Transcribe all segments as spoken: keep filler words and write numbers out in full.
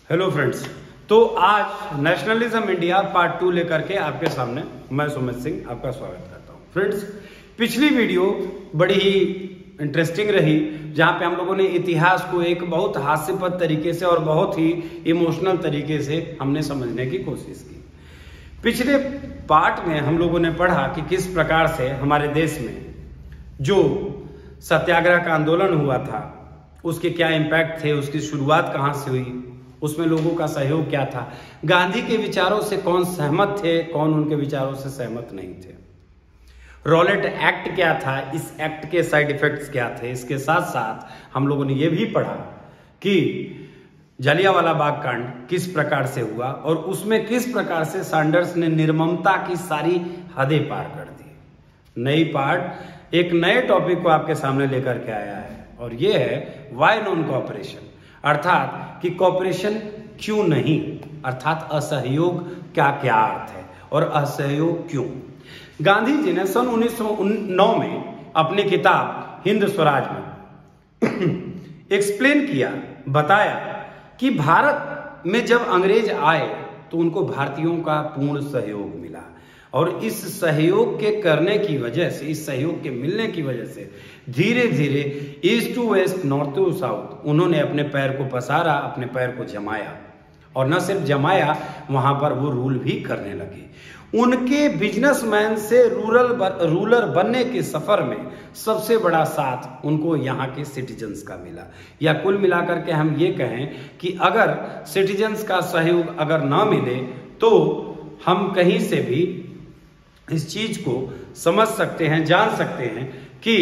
Hello friends, तो आज nationalism India part two लेकर के आपके सामने मैं सुमित सिंह आपका स्वागत करता हूं। फ्रेंड्स, पिछली वीडियो बड़ी ही इंटरेस्टिंग रही, जहां पे हम लोगों ने इतिहास को एक बहुत हास्यपद तरीके से और बहुत ही इमोशनल तरीके से हमने समझने की कोशिश की। पिछले पार्ट में हम लोगों ने पढ़ा कि किस प्रकार से हमारे देश में जो सत्याग्रह का आंदोलन हुआ था उसके क्या इम्पैक्ट थे, उसकी शुरुआत कहां से हुई, उसमें लोगों का सहयोग क्या था, गांधी के विचारों से कौन सहमत थे, कौन उनके विचारों से सहमत नहीं थे, रॉलेट एक्ट क्या था, इस एक्ट के साइड इफेक्ट्स क्या थे। इसके साथ साथ हम लोगों ने यह भी पढ़ा कि जलियांवाला बाग कांड किस प्रकार से हुआ और उसमें किस प्रकार से सैंडर्स ने निर्ममता की सारी हदें पार कर दी। नई पार्ट एक नए टॉपिक को आपके सामने लेकर के आया है और यह है वाई नॉन कोऑपरेशन, अर्थात कि कोऑपरेशन क्यों नहीं, अर्थात असहयोग का क्या अर्थ है और असहयोग क्यों। गांधी जी ने सन उन्नीस सौ नौ में अपनी किताब हिंद स्वराज में एक्सप्लेन किया, बताया कि भारत में जब अंग्रेज आए तो उनको भारतीयों का पूर्ण सहयोग मिला और इस सहयोग के करने की वजह से, इस सहयोग के मिलने की वजह से धीरे धीरे east to west, north to south उन्होंने अपने पैर को पसारा, अपने पैर को जमाया और न सिर्फ जमाया, वहां पर वो रूल भी करने लगे। उनके बिजनेसमैन से रूरल रूलर बनने के सफर में सबसे बड़ा साथ उनको यहाँ के सिटीजन्स का मिला, या कुल मिलाकर के हम ये कहें कि अगर सिटीजन्स का सहयोग अगर ना मिले तो हम कहीं से भी इस चीज को समझ सकते हैं, जान सकते हैं कि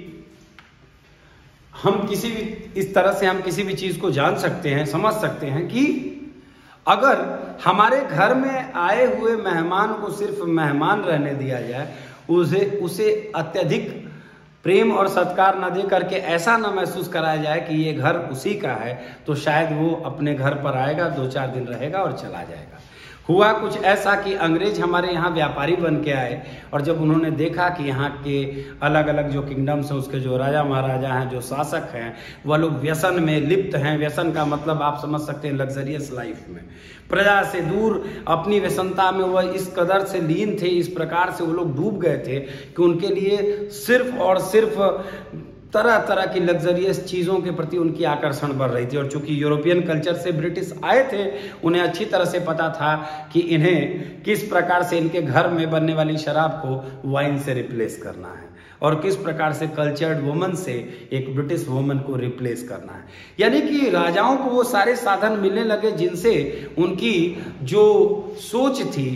हम किसी भी इस तरह से हम किसी भी चीज को जान सकते हैं, समझ सकते हैं कि अगर हमारे घर में आए हुए मेहमान को सिर्फ मेहमान रहने दिया जाए, उसे उसे अत्यधिक प्रेम और सत्कार न दे करके ऐसा न महसूस कराया जाए कि ये घर उसी का है, तो शायद वो अपने घर पर आएगा, दो चार दिन रहेगा और चला जाएगा। हुआ कुछ ऐसा कि अंग्रेज हमारे यहाँ व्यापारी बन के आए और जब उन्होंने देखा कि यहाँ के अलग अलग जो किंगडम्स हैं, उसके जो राजा महाराजा हैं, जो शासक हैं, वह लोग व्यसन में लिप्त हैं। व्यसन का मतलब आप समझ सकते हैं लग्जरियस लाइफ में, प्रजा से दूर अपनी व्यसनता में वह इस कदर से लीन थे, इस प्रकार से वो लोग डूब गए थे कि उनके लिए सिर्फ और सिर्फ तरह तरह की लग्जरियस चीज़ों के प्रति उनकी आकर्षण बढ़ रही थी। और चूंकि यूरोपियन कल्चर से ब्रिटिश आए थे, उन्हें अच्छी तरह से पता था कि इन्हें किस प्रकार से इनके घर में बनने वाली शराब को वाइन से रिप्लेस करना है और किस प्रकार से कल्चर्ड वुमन से एक ब्रिटिश वुमन को रिप्लेस करना है। यानी कि राजाओं को वो सारे साधन मिलने लगे जिनसे उनकी जो सोच थी,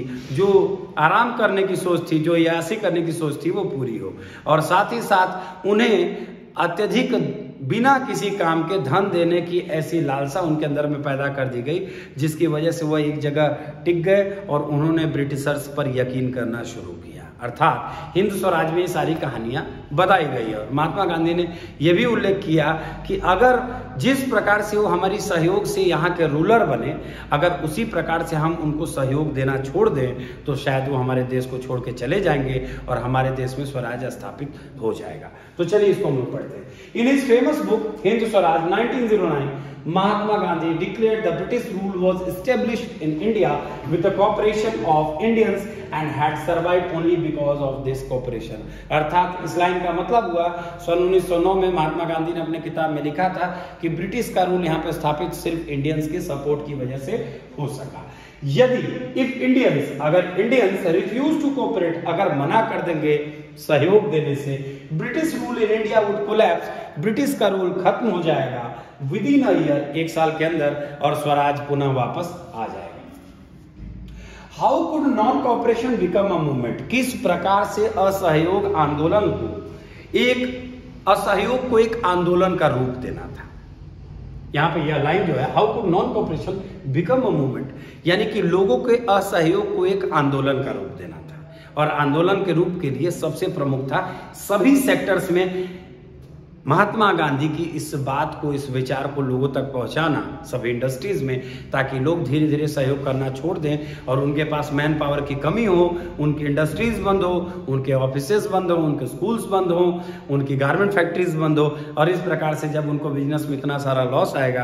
जो आराम करने की सोच थी, जो यासी करने की सोच थी, वो पूरी हो। और साथ ही साथ उन्हें अत्यधिक बिना किसी काम के धन देने की ऐसी लालसा उनके अंदर में पैदा कर दी गई, जिसकी वजह से वह एक जगह टिक गए और उन्होंने ब्रिटिशर्स पर यकीन करना शुरू किया। अर्थात हिंद स्वराज में ये सारी कहानियां बताई गई है। और महात्मा गांधी ने यह भी उल्लेख किया कि अगर जिस प्रकार से वो हमारी सहयोग से यहाँ के रूलर बने, अगर उसी प्रकार से हम उनको सहयोग देना छोड़ दें तो शायद वो हमारे देश को छोड़ के चले जाएंगे और हमारे देश में स्वराज स्थापित हो जाएगा। तो चलिए इसको हम लोग पढ़ते हैं। In his famous book Hind Swaraj nineteen o nine, Mahatma Gandhi declared the British rule was established in India with the cooperation of Indians and had survived only because of this cooperation। अर्थात इस लाइन का मतलब हुआ, सन उन्नीस सौ नौ में महात्मा गांधी ने अपने किताब में लिखा था कि ब्रिटिश का रूल यहाँ पे स्थापित सिर्फ इंडियंस के सपोर्ट की वजह से हो सका। यदि इफ इंडियंस अगर इंडियंस रिफ्यूज टू कोऑपरेट, अगर मना कर देंगे सहयोग देने से, British rule in India would collapse, British का रूल खत्म हो जाएगा विद इन अ ईयर, एक साल के अंदर, और स्वराज पुनः वापस आ जाएगा। How could non cooperation become a movement, किस प्रकार से असहयोग आंदोलन को एक असहयोग को एक आंदोलन का रूप देना था। यहां पे यह लाइन जो है, how could non cooperation become a movement, यानी कि लोगों के असहयोग को एक आंदोलन का रूप देना था। और आंदोलन के रूप के लिए सबसे प्रमुख था सभी सेक्टर्स में महात्मा गांधी की इस बात को, इस विचार को लोगों तक पहुंचाना, सभी इंडस्ट्रीज में, ताकि लोग धीरे धीरे सहयोग करना छोड़ दें और उनके पास मैन पावर की कमी हो, उनकी इंडस्ट्रीज बंद हो, उनके ऑफिसेज बंद हो, उनके स्कूल्स बंद हो, उनकी गारमेंट फैक्ट्रीज बंद हो। और इस प्रकार से जब उनको बिजनेस में इतना सारा लॉस आएगा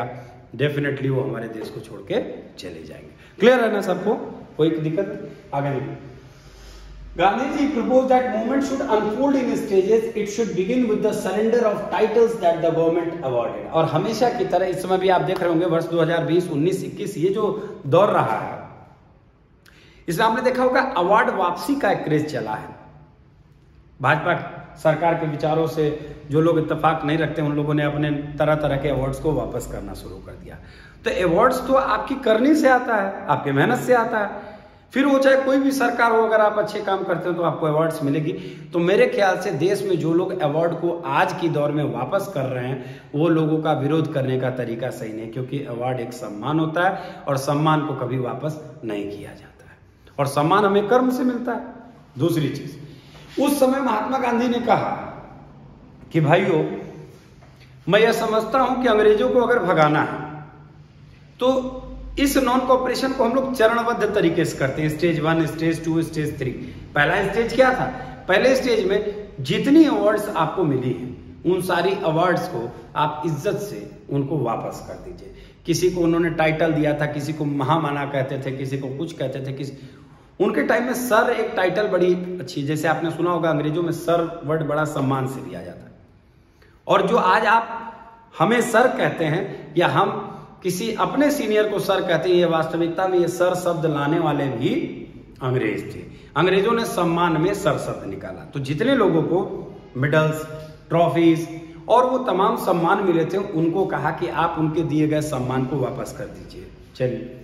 डेफिनेटली वो हमारे देश को छोड़ के चले जाएंगे। क्लियर है ना सबको? कोई दिक्कत? आगे नहीं। Gandhi ji proposed that movement should unfold in stages. It should begin with the surrender of titles that the government awarded. और हमेशा की तरह इस समय भी आप देख रहे होंगे वर्ष दो हज़ार बीस, उन्नीस, इक्कीस ये जो दौर रहा है, इसमें आपने देखा होगा अवार्ड वापसी का एक क्रेज चला है। भाजपा सरकार के विचारों से जो लोग इत्तेफाक नहीं रखते उन लोगों ने अपने तरह तरह के अवार्ड्स को वापस करना शुरू कर दिया। तो अवार्ड्स तो आपकी करनी से आता है, आपके मेहनत से आता है, फिर वो चाहे कोई भी सरकार हो, अगर आप अच्छे काम करते हो तो आपको अवार्ड्स मिलेगी। तो मेरे ख्याल से देश में जो लोग अवार्ड को आज की दौर में वापस कर रहे हैं वो लोगों का विरोध करने का तरीका सही नहीं, क्योंकि अवार्ड एक सम्मान होता है और सम्मान को कभी वापस नहीं किया जाता है, और सम्मान हमें कर्म से मिलता है। दूसरी चीज, उस समय महात्मा गांधी ने कहा कि भाइयों, मैं यह समझता हूं कि अंग्रेजों को अगर भगाना है तो इस नॉन कॉपरेशन को हम लोग चरणबद्ध तरीके से करते हैं, stage one, stage two, stage three. पहला स्टेज क्या था? पहले स्टेज में जितनी अवार्ड्स आपको मिली हैं उन सारी अवार्ड्स को आप इज्जत से उनको वापस कर दीजिए। किसी को उन्होंने टाइटल दिया था, किसी को महामाना कहते थे, किसी को कुछ कहते थे, किसी उनके टाइम में सर एक टाइटल बड़ी अच्छी, जैसे आपने सुना होगा अंग्रेजों में सर वर्ड बड़ा सम्मान से दिया जाता है। और जो आज आप हमें सर कहते हैं या हम किसी अपने सीनियर को सर कहते हैं, ये वास्तविकता में ये सर शब्द लाने वाले भी अंग्रेज थे। अंग्रेजों ने सम्मान में सर शब्द निकाला। तो जितने लोगों को मेडल्स, ट्रॉफीज और वो तमाम सम्मान मिले थे उनको कहा कि आप उनके दिए गए सम्मान को वापस कर दीजिए। चलिए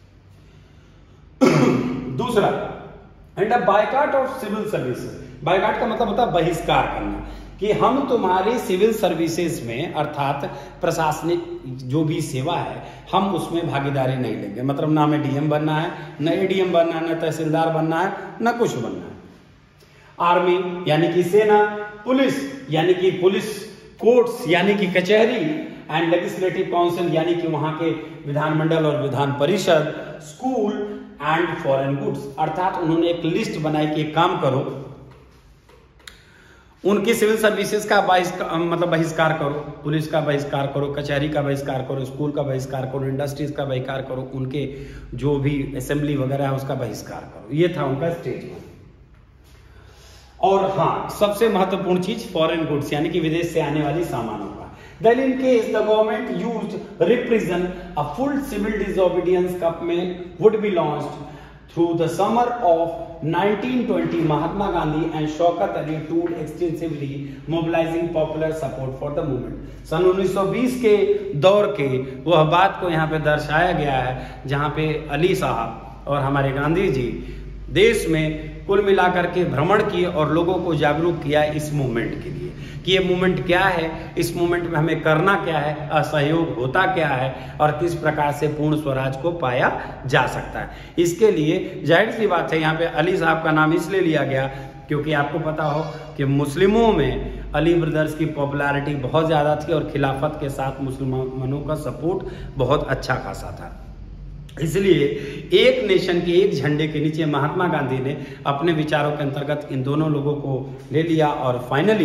दूसरा, and a boycott of civil services. Boycott का मतलब होता है बहिष्कार करना, कि हम तुम्हारी सिविल सर्विसेज में अर्थात प्रशासनिक जो भी सेवा है हम उसमें भागीदारी नहीं लेंगे। मतलब ना हमें डीएम बनना है, न एडीएम बनना है, न तहसीलदार बनना है, न कुछ बनना है। आर्मी यानी कि सेना, पुलिस यानी कि पुलिस, कोर्ट्स यानी कि कचहरी, एंड लेजिस्लेटिव काउंसिल यानी कि वहां के विधानमंडल और Vidhan Parishad, school and foreign goods. अर्थात उन्होंने एक लिस्ट बनाई कि एक काम करो, उनकी सिविल सर्विसेज का बहिष्कार मतलब बहिष्कार करो, पुलिस का बहिष्कार करो, कचहरी का बहिष्कार करो, स्कूल का बहिष्कार करो, इंडस्ट्रीज का बहिष्कार करो, उनके जो भी असेंबली वगैरह है उसका बहिष्कार करो। ये था उनका स्टेज वन। और हाँ, सबसे महत्वपूर्ण चीज फॉरेन गुड्स यानी कि विदेश से आने वाली सामानों का। Then in case the government used repression, a full civil disobedience campaign would be launched. Through the summer of nineteen twenty, Mahatma Gandhi and Shaukat Ali toured extensively, mobilizing popular support for the movement. सन उन्नीस सौ बीस के दौर के वह बात को यहाँ पे दर्शाया गया है जहाँ पे अली साहब और हमारे गांधी जी देश में कुल मिलाकर के भ्रमण किए और लोगों को जागरूक किया इस मूवमेंट के लिए कि ये मूवमेंट क्या है, इस मूवमेंट में हमें करना क्या है, असहयोग होता क्या है और किस प्रकार से पूर्ण स्वराज को पाया जा सकता है। इसके लिए जाहिर सी बात है यहाँ पे अली साहब का नाम इसलिए लिया गया क्योंकि आपको पता हो कि मुस्लिमों में अली ब्रदर्स की पॉपुलैरिटी बहुत ज़्यादा थी और खिलाफत के साथ मुसलमानों का सपोर्ट बहुत अच्छा खासा था। इसलिए एक नेशन के एक झंडे के नीचे महात्मा गांधी ने अपने विचारों के अंतर्गत इन दोनों लोगों को ले लिया और फाइनली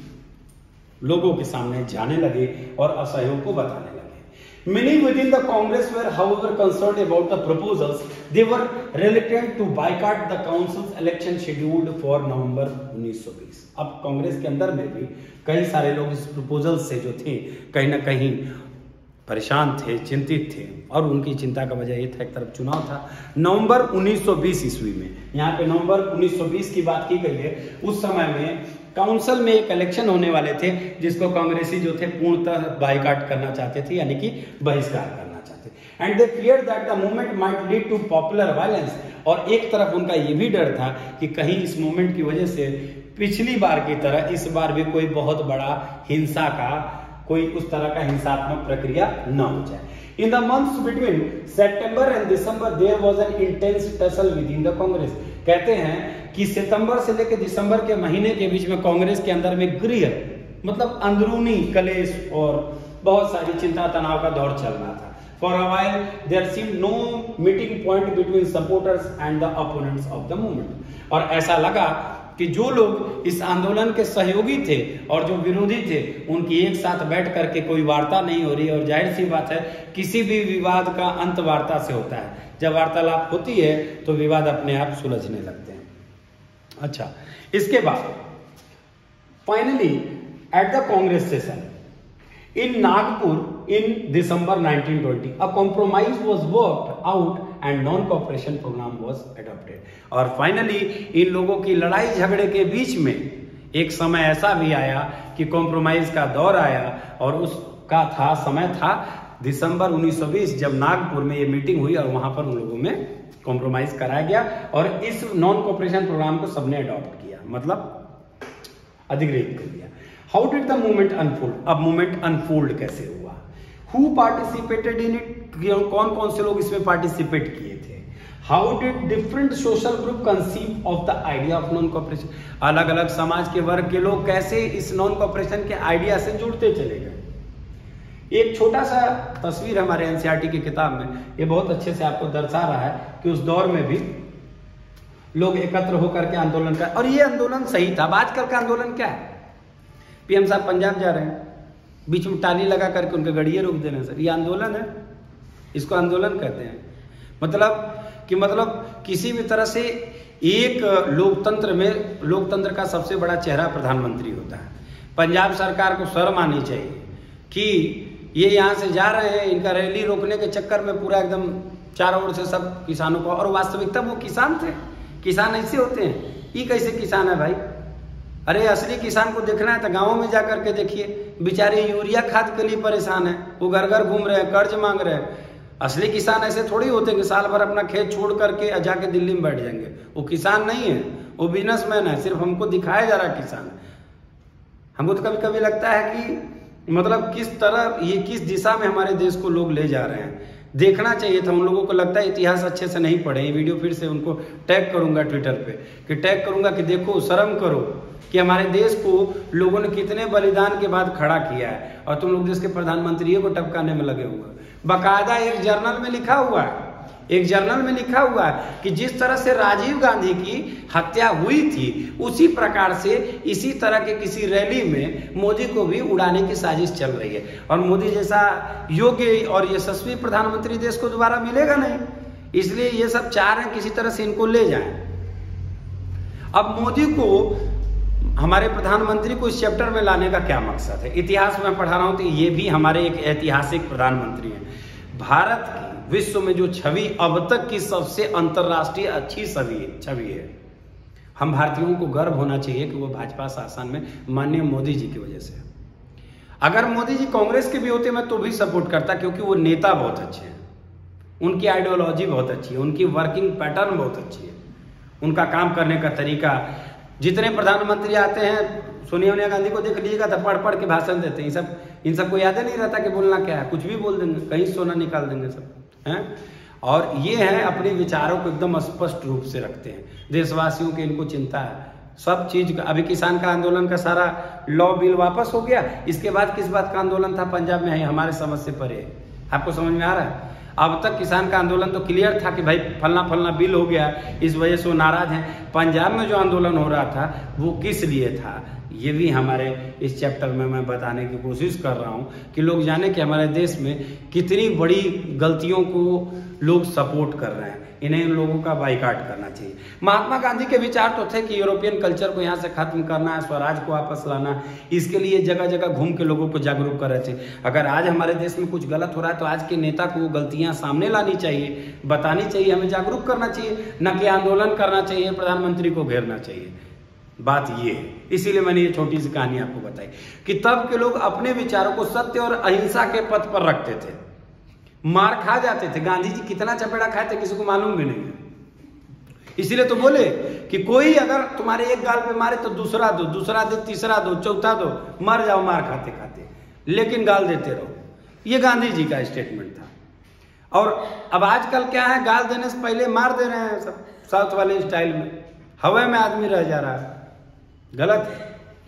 लोगों के सामने जाने लगे और असहयोग को बताने लगे। Many within the Congress were, however, concerned about the proposals. They were reluctant to boycott the council's election scheduled for November उन्नीस सौ बीस। अब कांग्रेस के अंदर में भी कई सारे लोग इस प्रपोजल से जो थे कहीं ना कहीं परेशान थे, चिंतित थे और उनकी चिंता का वजह ये था एक तरफ चुनाव था नवंबर उन्नीस सौ बीस ईस्वी में। यहाँ पे नवंबर उन्नीस सौ बीस की बात की गई है। उस समय में काउंसिल में एक इलेक्शन होने वाले थे जिसको कांग्रेसी जो थे पूर्णतः बायकॉट करना चाहते थे यानी कि बहिष्कार करना चाहते। And they feared that the movement might lead to popular violence. और एक तरफ उनका ये भी डर था कि कहीं इस मूवमेंट की वजह से पिछली बार की तरह इस बार भी कोई बहुत बड़ा हिंसा का कोई उस तरह का हिंसात्मक प्रक्रिया न हो जाए। In the months between September and December, there was an intense tussle within the Congress. कहते हैं कि सितंबर से लेकर दिसंबर के महीने के बीच में कांग्रेस के अंदर में गृह मतलब अंदरूनी कलेश और बहुत सारी चिंता तनाव का दौर चल रहा था। For a while, there seemed no meeting point between supporters and the opponents of the movement. और ऐसा लगा कि जो लोग इस आंदोलन के सहयोगी थे और जो विरोधी थे उनकी एक साथ बैठ करके कोई वार्ता नहीं हो रही है। और जाहिर सी बात है किसी भी विवाद का अंत वार्ता से होता है। जब वार्तालाप होती है तो विवाद अपने आप सुलझने लगते हैं। अच्छा, इसके बाद finally at the Congress session in Nagpur in December nineteen twenty, a compromise was worked out and non-cooperation program was adopted. और फाइनली इन लोगों की लड़ाई झगड़े के बीच में एक समय ऐसा भी आया कि कॉम्प्रोमाइज का दौर आया और उसका था समय था दिसंबर उन्नीस सौ बीस, जब नागपुर में ये मीटिंग हुई और वहां पर उन लोगों में कॉम्प्रोमाइज कराया गया और इस नॉन कॉपरेशन प्रोग्राम को सबने अडॉप्ट किया, मतलब अधिग्रहित कर दिया। How did the movement unfold? अब मूवमेंट अनफोल्ड कैसे हुआ? Who participated in it? कौन कौन से लोग इसमें पार्टिसिपेट किए थे? How did different social group conceive of the idea of non cooperation? अलग अलग समाज के वर्ग के लोग कैसे इस नॉन कॉपरेशन के आइडिया से जुड़ते चले गए। एक छोटा सा तस्वीर हमारे एनसीईआरटी की किताब में ये बहुत अच्छे से आपको दर्शा रहा है कि उस दौर में भी लोग एकत्र होकर के आंदोलन कर, और ये आंदोलन सही था। अब आजकल का आंदोलन क्या है? पीएम साहब पंजाब जा रहे हैं, बीच में टाली लगा करके उनके गड़िए रोक दे रहे हैं। सर, ये आंदोलन है? इसको आंदोलन कहते हैं। मतलब कि मतलब किसी भी तरह से एक लोकतंत्र में लोकतंत्र का सबसे बड़ा चेहरा प्रधानमंत्री होता है। पंजाब सरकार को शर्म आनी चाहिए कि ये यहाँ से जा रहे हैं, इनका रैली रोकने के चक्कर में पूरा एकदम चारों ओर से सब किसानों को, और वास्तविकता वो किसान थे। किसान ऐसे होते हैं। ये कैसे किसान है भाई? अरे असली किसान को देखना है तो गाँव में जाकर के देखिए, बेचारे यूरिया खाद के लिए परेशान है, वो घर घर घूम रहे हैं, कर्ज मांग रहे हैं। असली किसान ऐसे थोड़ी होते कि साल भर अपना खेत छोड़ करके जाके दिल्ली में बैठ जाएंगे। वो किसान नहीं है, वो बिजनेसमैन है। सिर्फ हमको दिखाया जा रहा किसान। हमको तो कभी कभी लगता है कि मतलब किस तरह ये किस दिशा में हमारे देश को लोग ले जा रहे हैं, देखना चाहिए था। उन लोगों को लगता है इतिहास अच्छे से नहीं पढ़े। ये वीडियो फिर से उनको टैग करूंगा ट्विटर पे कि टैग करूंगा कि देखो, शर्म करो कि हमारे देश को लोगों ने कितने बलिदान के बाद खड़ा किया है और तुम लोग देश के प्रधानमंत्रियों को टपकाने में लगे हुए। बाकायदा एक जर्नल में लिखा हुआ है, एक जर्नल में लिखा हुआ है कि जिस तरह से राजीव गांधी की हत्या हुई थी उसी प्रकार से इसी तरह के किसी रैली में मोदी को भी उड़ाने की साजिश चल रही है। और मोदी जैसा योग्य और यशस्वी प्रधानमंत्री देश को दोबारा मिलेगा नहीं, इसलिए ये सब चाह रहे हैं किसी तरह से इनको ले जाएं। अब मोदी को, हमारे प्रधानमंत्री को इस चैप्टर में लाने का क्या मकसद है? इतिहास में पढ़ा रहा हूं तो ये भी हमारे एक ऐतिहासिक प्रधानमंत्री हैं। भारत की विश्व में जो छवि अब तक की सबसे अंतर्राष्ट्रीय अच्छी छवि छवि है। हम भारतीयों को गर्व होना चाहिए कि वो भाजपा शासन में माननीय मोदी जी की वजह से। अगर मोदी जी कांग्रेस के भी होते मैं तो भी सपोर्ट करता, क्योंकि वो नेता बहुत अच्छे हैं, उनकी आइडियोलॉजी बहुत अच्छी है, उनकी वर्किंग पैटर्न बहुत अच्छी है, उनका काम करने का तरीका। जितने प्रधानमंत्री आते हैं, सोनिया गांधी को देख लीजिएगा तो पढ़ पढ़ के भाषण देते हैं। इन सब इन सबको याद नहीं रहता कि बोलना क्या है, कुछ भी बोल देंगे, कहीं सोना निकाल देंगे सब हैं। और ये है अपने विचारों को एकदम स्पष्ट रूप से रखते हैं। देशवासियों की इनको चिंता है सब चीज का। अभी किसान का आंदोलन का सारा लॉ बिल वापस हो गया, इसके बाद किस बात का आंदोलन था? पंजाब में है, हमारे समझ से परे। आपको समझ में आ रहा है? अब तक किसान का आंदोलन तो क्लियर था कि भाई फलना फलना बिल हो गया, इस वजह से वो नाराज हैं। पंजाब में जो आंदोलन हो रहा था वो किस लिए था, ये भी हमारे इस चैप्टर में मैं बताने की कोशिश कर रहा हूं कि लोग जाने कि हमारे देश में कितनी बड़ी गलतियों को लोग सपोर्ट कर रहे हैं। इन्हें इन लोगों का बाइकाट करना चाहिए। महात्मा गांधी के विचार तो थे कि यूरोपियन कल्चर को यहाँ से खत्म करना है, स्वराज को वापस लाना, इसके लिए जगह जगह घूम के लोगों को जागरूक कर रहे थे। अगर आज हमारे देश में कुछ गलत हो रहा है तो आज के नेता को वो गलतियां सामने लानी चाहिए, बतानी चाहिए, हमें जागरूक करना चाहिए, न कि आंदोलन करना चाहिए, प्रधानमंत्री को घेरना चाहिए। बात ये है, इसीलिए मैंने ये छोटी सी कहानी आपको बताई कि तब के लोग अपने विचारों को सत्य और अहिंसा के पथ पर रखते थे, मार खा जाते थे। गांधी जी कितना चपेड़ा खाए थे किसी को मालूम भी नहीं है। इसीलिए तो बोले कि कोई अगर तुम्हारे एक गाल पे मारे तो दूसरा दो, दूसरा दो, तीसरा दो, चौथा दो, मर जाओ मार खाते खाते, लेकिन गाल देते रहो। ये गांधी जी का स्टेटमेंट था। और अब आजकल क्या है, गाल देने से पहले मार दे रहे हैं सब, साउथ वाले स्टाइल में, हवा में आदमी रह जा रहा है। गलत है।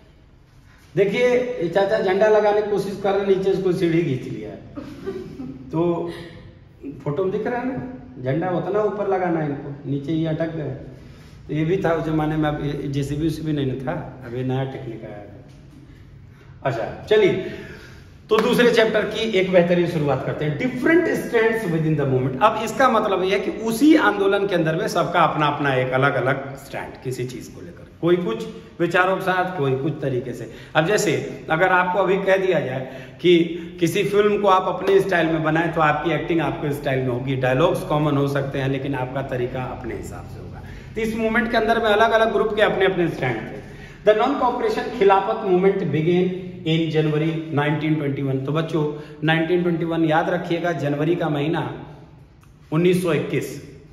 देखिए चाचा झंडा लगाने की कोशिश कर रहे, नीचे उसको सीढ़ी खींच लिया है, तो फोटो में दिख रहा है ना, झंडा उतना ऊपर लगाना है, इनको नीचे ही अटक गए। तो ये भी था उस जमाने में, अब जेसीबी उसीबी नहीं था, अभी नया टेक्निक आया है। अच्छा चलिए, तो दूसरे चैप्टर की एक बेहतरीन शुरुआत करते हैं, different stands within the movement. अब इसका मतलब यह है कि उसी आंदोलन के अंदर में सबका अपना अपना एक अलग अलग स्टैंड किसी चीज को लेकर, कोई कुछ विचारों के साथ, कोई कुछ तरीके से। अब जैसे अगर आपको अभी कह दिया जाए कि किसी फिल्म को आप अपने स्टाइल में बनाएं तो आपकी एक्टिंग आपके स्टाइल में होगी, डायलॉग्स कॉमन हो सकते हैं, लेकिन आपका तरीका अपने हिसाब से होगा। तो इस मूवमेंट के अंदर में अलग अलग ग्रुप के अपने अपने स्टैंड थे। The non cooperation Khilafat movement began in January nineteen twenty one. तो बच्चों नाइनटीन ट्वेंटी वन याद रखिएगा, जनवरी का महीना उन्नीस सौ इक्कीस,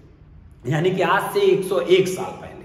यानी कि आज से एक सौ एक साल पहले,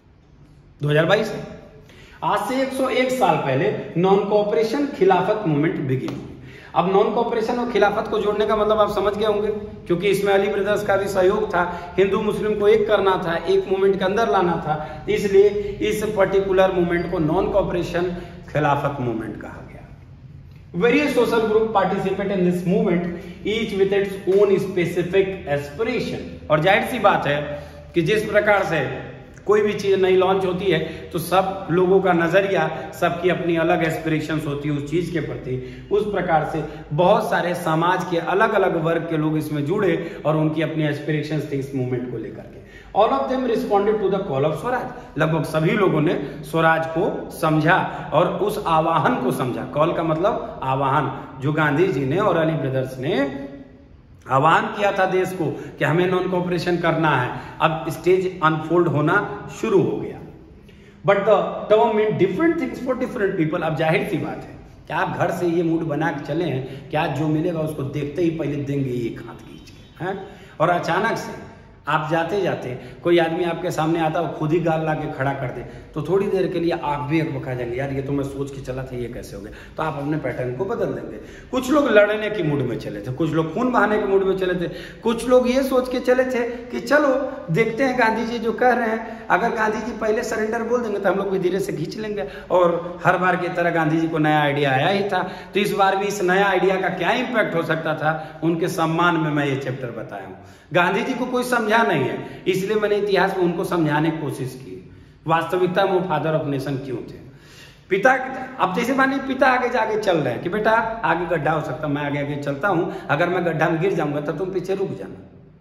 दो हज़ार बाईस है, आज से एक सौ एक साल पहले non cooperation Khilafat movement begin हुई। अब नॉन कॉपरेशन और खिलाफत को जोड़ने का मतलब आप समझ गए होंगे, क्योंकि इसमें अली ब्रदर्स का भी सहयोग था, हिंदू मुस्लिम को एक करना था, एक मूवमेंट के अंदर लाना था, इसलिए इस पर्टिकुलर मूवमेंट को नॉन कॉपरेशन खिलाफत मूवमेंट कहा गया। Various social group participate in this movement, each with its own specific aspiration. और जाहिर सी बात है कि जिस प्रकार से कोई भी चीज नई लॉन्च होती है तो सब लोगों का नजरिया, सबकी अपनी अलग एस्पिरेशंस होती है उस चीज के प्रति, उस प्रकार से बहुत सारे समाज के अलग अलग वर्ग के लोग इसमें जुड़े और उनकी अपनी एस्पिरेशंस थे इस मूवमेंट को लेकर के। All of them responded to the call of Swaraj. लगभग सभी लोगों ने स्वराज को समझा और उस आवाहन को समझा। कॉल का मतलब आवाहन, जो गांधी जी ने और अली ब्रदर्स ने आह्वान किया था देश को कि हमें नॉन कॉपरेशन करना है। अब स्टेज अनफोल्ड होना शुरू हो गया। But the term mean different things for different people. अब जाहिर सी बात है कि आप घर से ये मूड बना के चले हैं कि आज जो मिलेगा उसको देखते ही पहले देंगे एक हाथ खींच के, हैं, और अचानक से आप जाते जाते कोई आदमी आपके सामने आता है, खुद ही गाल ला के खड़ा कर दे, तो थोड़ी देर के लिए आप भी एक बका जाएंगे, यार ये तो मैं सोच के चला था, ये कैसे हो गया, तो आप अपने पैटर्न को बदल देंगे। कुछ लोग लड़ने के मूड में चले थे, कुछ लोग खून बहाने के मूड में चले थे, कुछ लोग ये सोच के चले थे कि चलो देखते हैं गांधी जी जो कह रहे हैं, अगर गांधी जी पहले सरेंडर बोल देंगे तो हम लोग भी धीरे से खींच लेंगे। और हर बार की तरह गांधी जी को नया आइडिया आया ही था, तो इस बार भी इस नया आइडिया का क्या इंपैक्ट हो सकता था, उनके सम्मान में मैं ये चैप्टर बताया हूँ। गांधी जी को कोई समझा नहीं है, इसलिए मैंने इतिहास में उनको समझाने की कोशिश की। वास्तविकता में वो फादर ऑफ नेशन क्यों थे। पिता, अब जैसे मानिए पिता आगे जाके चल रहे हैं कि बेटा आगे गड्ढा हो सकता है, मैं आगे आगे चलता हूं, अगर मैं गड्ढा में गिर जाऊंगा तो तुम पीछे रुक जाना,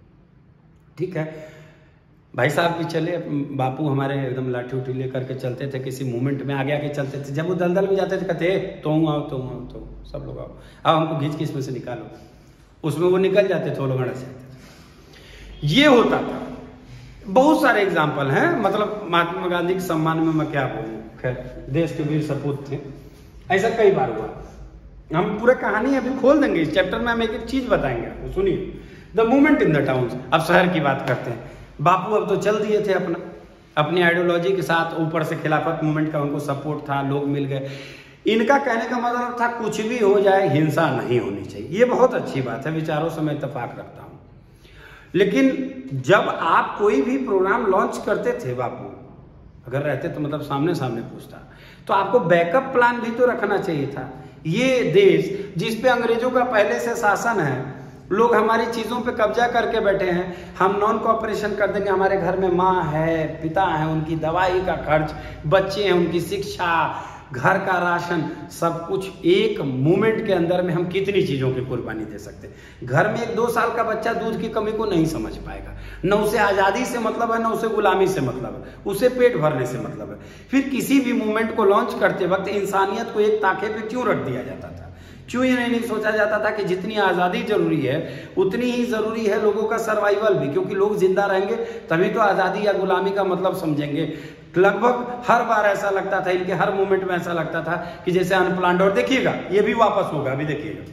ठीक है। भाई साहब भी चले, बापू हमारे एकदम लाठी उठी लेकर के चलते थे, किसी मूवमेंट में आगे आगे चलते थे, जब वो दलदल में जाते थे कहते तो हूँ आओ तो हूँ आओ तो सब लोग आओ, अब हमको खींच के इसमें से निकालो, उसमें वो निकल जाते थे, वो लोग अड़स जाते थे। ये होता था। बहुत सारे एग्जाम्पल हैं, मतलब महात्मा गांधी के सम्मान में मैं क्या बोलूं, खैर देश के वीर सपूत थे, ऐसा कई बार हुआ। हम पूरा कहानी अभी खोल देंगे, इस चैप्टर में हम एक एक चीज बताएंगे आपको, सुनिए। The movement in the towns. अब शहर की बात करते हैं। बापू अब तो चल दिए थे अपना अपनी आइडियोलॉजी के साथ, ऊपर से खिलाफत मूवमेंट का उनको सपोर्ट था, लोग मिल गए। इनका कहने का मतलब था कुछ भी हो जाए हिंसा नहीं होनी चाहिए। ये बहुत अच्छी बात है, विचारों से मैं इत्तेफाक रखता हूं। लेकिन जब आप कोई भी प्रोग्राम लॉन्च करते थे, बापू अगर रहते तो मतलब सामने सामने पूछता, तो आपको बैकअप प्लान भी तो रखना चाहिए था। ये देश जिस पे अंग्रेजों का पहले से शासन है, लोग हमारी चीजों पे कब्जा करके बैठे हैं, हम नॉन कॉपरेशन कर देंगे, हमारे घर में माँ है, पिता है, उनकी दवाई का खर्च, बच्चे हैं, उनकी शिक्षा, घर का राशन, सब कुछ एक मूवमेंट के अंदर में हम कितनी चीजों की कुर्बानी दे सकते हैं। घर में एक दो साल का बच्चा दूध की कमी को नहीं समझ पाएगा, न उसे आजादी से मतलब है, न उसे गुलामी से मतलब है, उसे पेट भरने से मतलब है। फिर किसी भी मूवमेंट को लॉन्च करते वक्त इंसानियत को एक ताखे पे क्यों रख दिया जाता था? क्यों ये नहीं सोचा जाता था कि जितनी आजादी जरूरी है उतनी ही जरूरी है लोगों का सर्वाइवल भी, क्योंकि लोग जिंदा रहेंगे तभी तो आजादी या गुलामी का मतलब समझेंगे। लगभग हर बार ऐसा लगता था, इनके हर मूवमेंट में ऐसा लगता था कि जैसे अनप्लान्ड, और देखिएगा ये भी वापस होगा, अभी देखिएगा।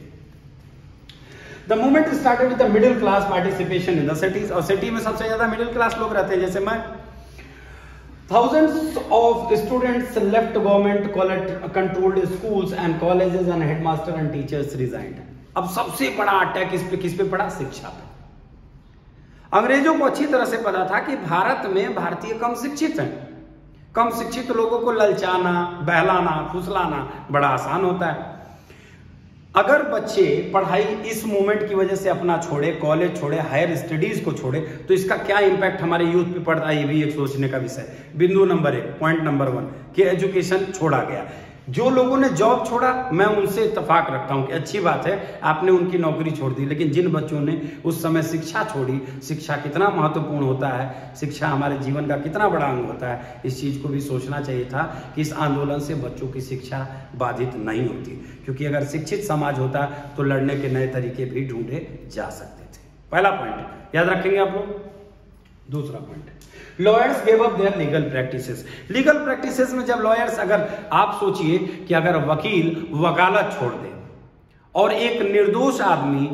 The movement started with the middle class participation in the cities. और सिटी में सबसे ज्यादा मिडिल क्लास लोग रहते हैं, जैसे मैं। Thousands of students left government controlled schools and colleges and headmaster and teachers resigned. अब सबसे बड़ा अटैक इस पे किस पे पड़ा? शिक्षा पे। अंग्रेजों को अच्छी तरह से पता था कि भारत में भारतीय कम शिक्षित हैं। कम शिक्षित लोगों को ललचाना, बहलाना, फुसलाना बड़ा आसान होता है। अगर बच्चे पढ़ाई इस मूवमेंट की वजह से अपना छोड़े, कॉलेज छोड़े, हायर स्टडीज को छोड़े, तो इसका क्या इंपैक्ट हमारे यूथ पे पड़ता है, ये भी एक सोचने का विषय। बिंदु नंबर एक, पॉइंट नंबर वन, कि एजुकेशन छोड़ा गया। जो लोगों ने जॉब छोड़ा, मैं उनसे इत्तेफाक रखता हूं कि अच्छी बात है, आपने उनकी नौकरी छोड़ दी, लेकिन जिन बच्चों ने उस समय शिक्षा छोड़ी, शिक्षा कितना महत्वपूर्ण होता है, शिक्षा हमारे जीवन का कितना बड़ा अंग होता है, इस चीज को भी सोचना चाहिए था कि इस आंदोलन से बच्चों की शिक्षा बाधित नहीं होती, क्योंकि अगर शिक्षित समाज होता तो लड़ने के नए तरीके भी ढूंढे जा सकते थे। पहला पॉइंट याद रखेंगे आप लोग। दूसरा point, lawyers gave up their legal practices. Legal practices में जब लॉयर्स, अगर आप सोचिए कि अगर वकील वकालत छोड़ दे और एक निर्दोष आदमी